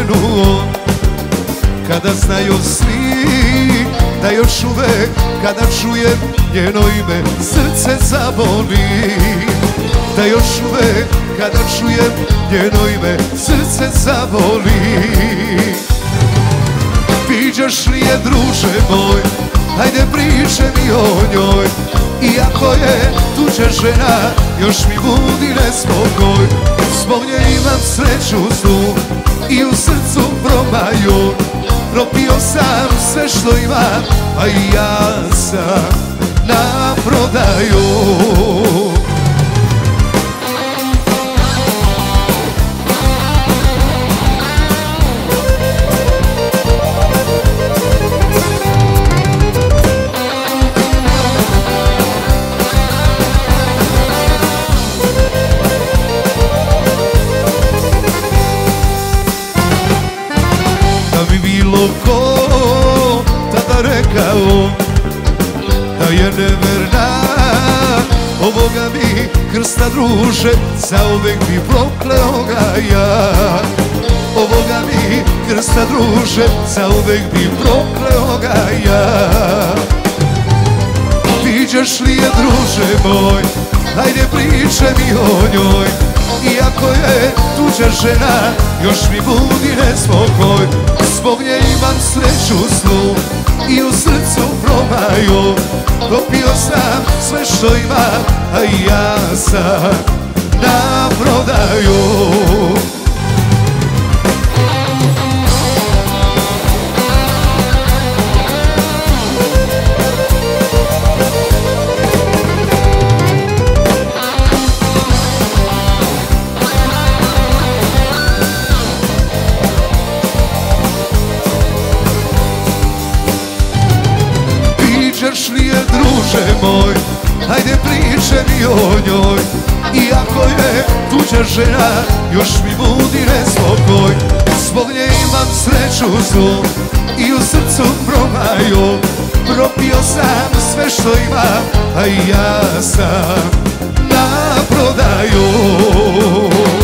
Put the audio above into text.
krenuo, kada znaju svi da još uvek kada čujem njeno ime srce zaboli, da još uvek kada čujem njeno ime srce zaboli. Viđaš li je, druže moj, ajde priče mi o njoj, iako je tuđa žena još mi budi nespokoj. Zbog nje imam sreću zlu i u srcu probaju, propio sam sve što imam, a i ja sam na prodaju. Ko tada rekao da je neverna, ovoga bi krsta, druže, zauvek bi prokleo ga ja. Ovoga bi krsta, druže, zauvek bi prokleo ga ja. Viđaš li je, druže moj, ajde priče mi o njoj, iako je tuđa žena još mi budi nespokoj. Zbog nje imam sreću zlu i u srcu probaju, propio sam sve što imam, a i ja sam na prodaju. Viđaš li je, druže moj, ajde priče mi o njoj, iako je tuđa žena još mi budi nespokoj. Zbog nje imam sreću zlu i u srcu probaju, propio sam sve što imam, a i ja sam na prodaju.